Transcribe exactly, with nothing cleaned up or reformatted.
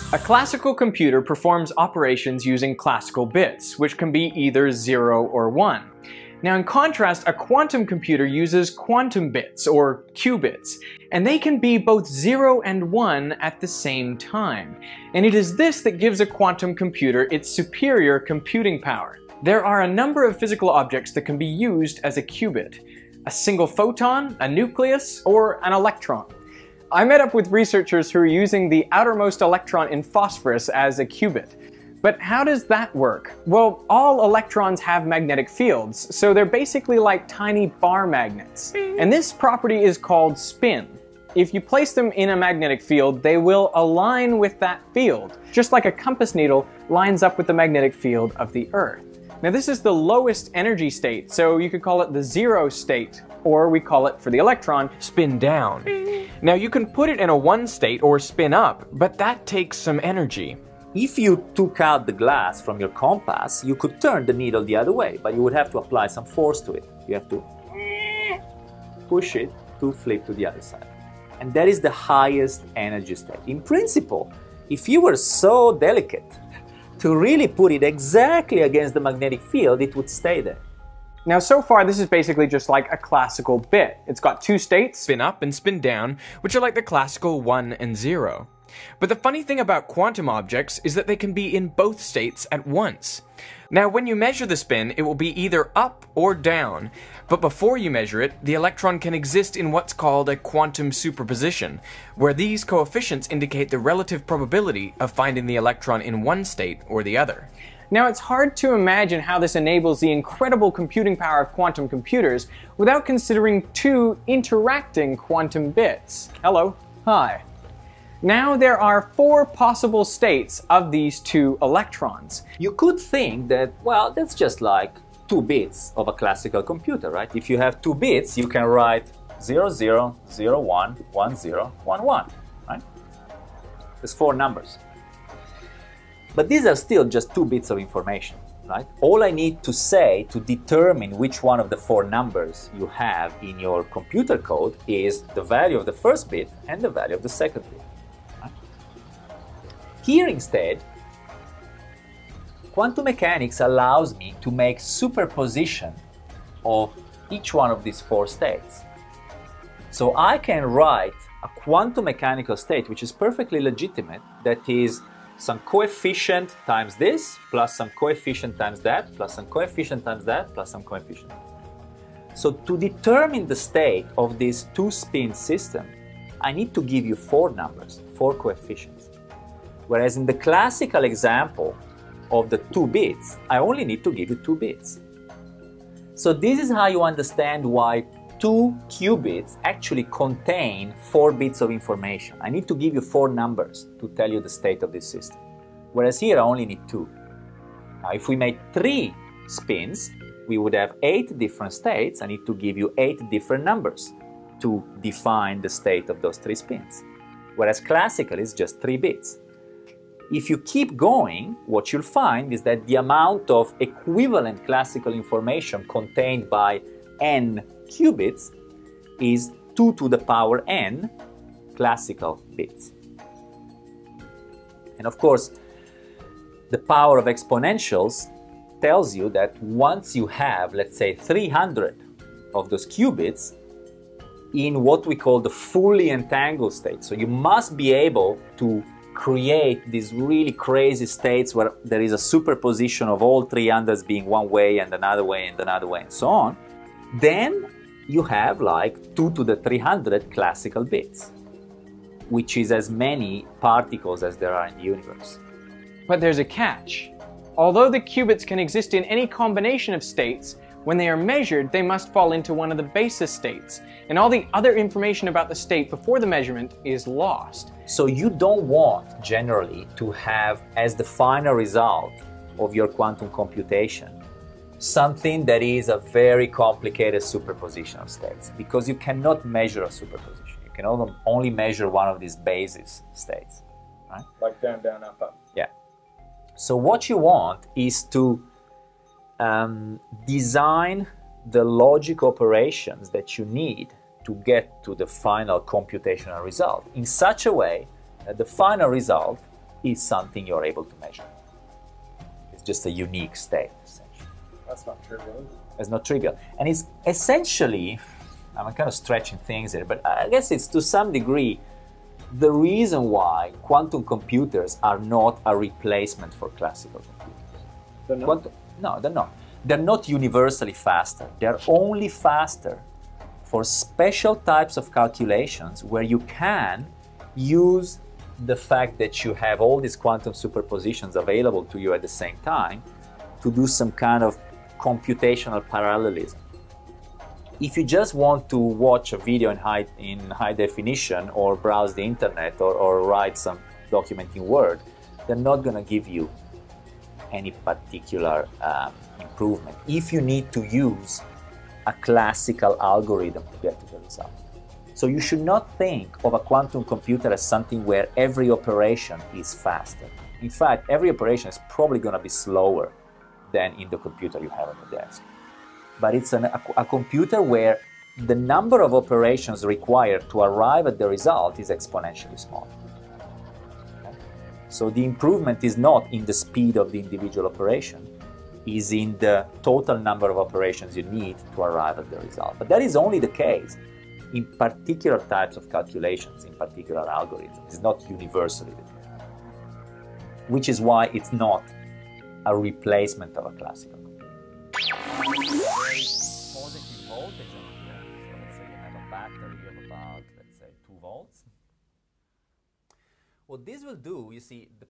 A classical computer performs operations using classical bits, which can be either zero or one. Now, in contrast, a quantum computer uses quantum bits, or qubits, and they can be both zero and one at the same time. And it is this that gives a quantum computer its superior computing power. There are a number of physical objects that can be used as a qubit: a single photon, a nucleus, or an electron. I met up with researchers who are using the outermost electron in phosphorus as a qubit. But how does that work? Well, all electrons have magnetic fields, so they're basically like tiny bar magnets. And this property is called spin. If you place them in a magnetic field, they will align with that field, just like a compass needle lines up with the magnetic field of the Earth. Now, this is the lowest energy state, so you could call it the zero state, or we call it, for the electron, spin down. Now, you can put it in a one state or spin up, but that takes some energy. If you took out the glass from your compass, you could turn the needle the other way, but you would have to apply some force to it. You have to push it to flip to the other side. And that is the highest energy state. In principle, if you were so delicate to really put it exactly against the magnetic field, it would stay there. Now, so far, this is basically just like a classical bit. It's got two states, spin up and spin down, which are like the classical one and zero. But the funny thing about quantum objects is that they can be in both states at once. Now, when you measure the spin, it will be either up or down, but before you measure it, the electron can exist in what's called a quantum superposition, where these coefficients indicate the relative probability of finding the electron in one state or the other. Now, it's hard to imagine how this enables the incredible computing power of quantum computers without considering two interacting quantum bits. Hello. Hi. Now, there are four possible states of these two electrons. You could think that, well, that's just like two bits of a classical computer, right? If you have two bits, you can write zero, zero, zero, one, one, zero, one, one, right? There's four numbers. But these are still just two bits of information, right? All I need to say to determine which one of the four numbers you have in your computer code is the value of the first bit and the value of the second bit. Right? Here instead, quantum mechanics allows me to make superposition of each one of these four states. So I can write a quantum mechanical state which is perfectly legitimate, that is some coefficient times this, plus some coefficient times that, plus some coefficient times that, plus some coefficient. So to determine the state of this two-spin system, I need to give you four numbers, four coefficients. Whereas in the classical example of the two bits, I only need to give you two bits. So this is how you understand why two qubits actually contain four bits of information. I need to give you four numbers to tell you the state of this system. Whereas here I only need two. Now if we made three spins, we would have eight different states. I need to give you eight different numbers to define the state of those three spins. Whereas classical is just three bits. If you keep going, what you'll find is that the amount of equivalent classical information contained by n qubits is two to the power n classical bits. And of course, the power of exponentials tells you that once you have, let's say, three hundred of those qubits in what we call the fully entangled state, so you must be able to create these really crazy states where there is a superposition of all three hundreds being one way and another way and another way and so on, then you have like two to the three hundred classical bits, which is as many particles as there are in the universe. But there's a catch. Although the qubits can exist in any combination of states, when they are measured, they must fall into one of the basis states, and all the other information about the state before the measurement is lost. So you don't want, generally, to have as the final result of your quantum computation something that is a very complicated superposition of states, because you cannot measure a superposition. You can only measure one of these basis states. Right? Like down, down, up, up. Yeah. So what you want is to um, design the logic operations that you need to get to the final computational result in such a way that the final result is something you're able to measure. It's just a unique state, essentially. That's not trivial. It's not trivial. And it's essentially, I'm kind of stretching things here, but I guess it's to some degree the reason why quantum computers are not a replacement for classical computers. They're not? Quantum, no, they're not. They're not universally faster. They're only faster for special types of calculations where you can use the fact that you have all these quantum superpositions available to you at the same time to do some kind of computational parallelism. If you just want to watch a video in high, in high definition or browse the internet or, or write some document in Word, they're not going to give you any particular um, improvement if you need to use a classical algorithm to get to the result. So you should not think of a quantum computer as something where every operation is faster. In fact, every operation is probably going to be slower than in the computer you have on the desk. But it's an, a, a computer where the number of operations required to arrive at the result is exponentially small. Okay? So the improvement is not in the speed of the individual operation, is in the total number of operations you need to arrive at the result. But that is only the case in particular types of calculations, in particular algorithms. It's not universally the case. Which is why it's not a replacement of a classical computer. Positive voltage on here. So let's say you have a battery of about, let's say, two volts. What this will do, you see, the